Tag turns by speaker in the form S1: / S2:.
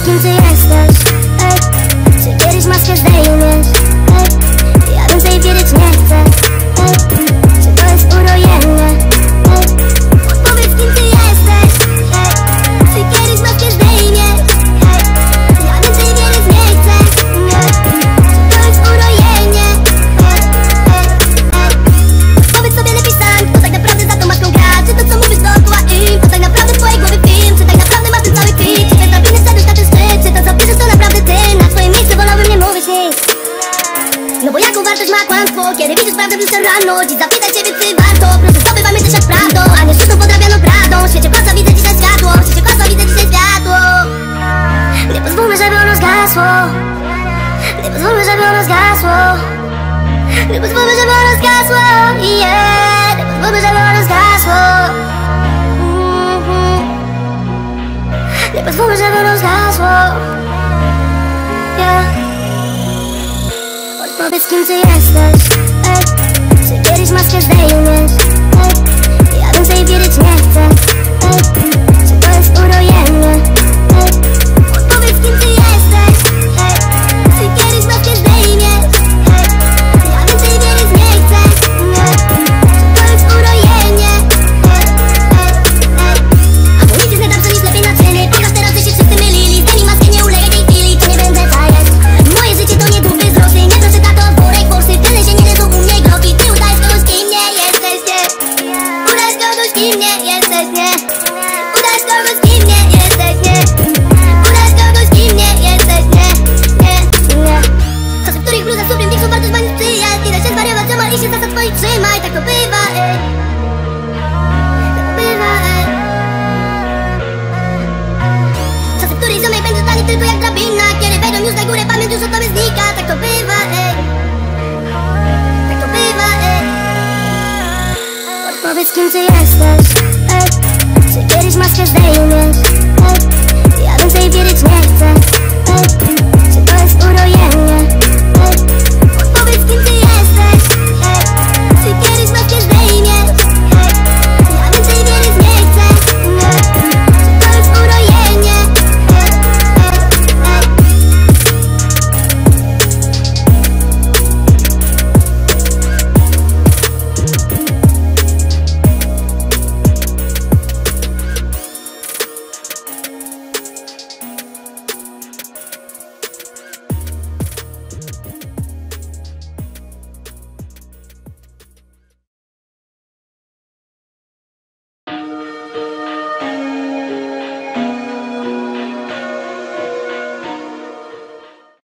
S1: kim ty jesteś, ej. Czy kiedyś maskę zdejmiesz, ej. Ja więcej wiedzieć nie chcę, ej. Czy to jest urojenie, ej. Odpowiedz kim ty jesteś, ej. Czy kiedyś maskę zdejmiesz, ej. Ja więcej wiedzieć nie chcę, ej. Czy to jest urojenie, ej, ej, ej. Powiedz sobie lepiej sam, kto tak naprawdę za tą maską gra. Czy to co mówisz dookoła im, to tak naprawdę w twojej głowie film. Czy tak naprawdę masz ten cały kwit, czy te drabiny szedłeś na ten szczyt. Czy to co piszesz to naprawdę ty, na twoim miejscu wolałbym nie mówić nic. No bo jaką wartość ma kłamstwo, kiedy widzisz prawdę w lustrze rano. Dziś zapytaj ciebie czy warto, proszę zdobywaj myśl jak prawdą, a nie sztuką podrabianą prawdą. W świecie kłamstwa widzę dzisiaj światło, w świecie kłamstwa widzę dzisiaj światło. Nie pozwólmy, żeby ono zgasło. Nie pozwólmy, żeby ono zgasło. Nie pozwólmy, żeby ono zgasło, yeah. Nie pozwólmy, żeby ono zgasło. Nie pozwólmy, żeby ono zgasło, yeah. Odpowiedz kim ty jesteś, ej. Czy kiedyś maskę zdejmiesz, ej. Ja więcej wiedzieć nie chcę, ej. Czy to jest urojenie, ej. Odpowiedz kim ty jesteś, ej. Czy kiedyś maskę zdejmiesz, ej. Ja więcej wiedzieć nie chcę, ej. Czy to jest urojenie, ej, ej, ej. A bo nic jest najlepsze niż lepiej na czyny. Pokaż teraz, że się wszyscy mylili. Zdejmij maskę, nie ulegaj tej chwili, to nie będę zajęć. Moje życie to nie długi wzrosty. Nie proszę tato o worek forsy. Tyle się nie leżą u mnie groki. Ty udajesz kogoś kim nie jesteś, nie. Udajesz kogoś kim nie jesteś, nie. Udajesz kogoś kim nie jesteś, nie. Udajesz kogoś kim nie jesteś, nie. Nie, nie. Czasy, w których bluza sobie większą wartość ma niż przyjaźń. Nie da się zwariować, ziomal i się zasad swoich trzymaj. Tak to bywa, ej. Tak to bywa, ej. Czasy, w których ziomek będzie dla nich tylko jak drabina. Kiedy wejdą już na górę, pamięć już o tobie znika. Tak to bywa, ej. Tak to bywa, ej. Odpowiedz kim ty jesteś, ej. Czy kiedyś maskę zdejmiesz,